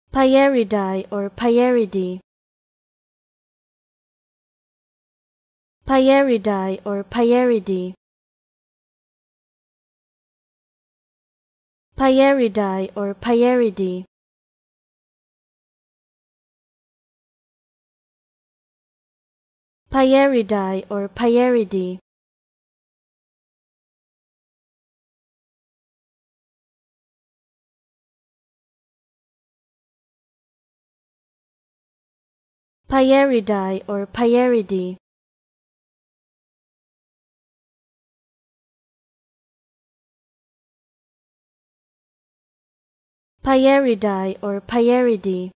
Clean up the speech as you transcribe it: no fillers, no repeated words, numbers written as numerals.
Pieridae or Pieridae. Pieridae or Pieridae. Pieridae or Pieridae. Pieridae or Pieridae. Pieridae or Pieridae. Pieridae or Pieridae.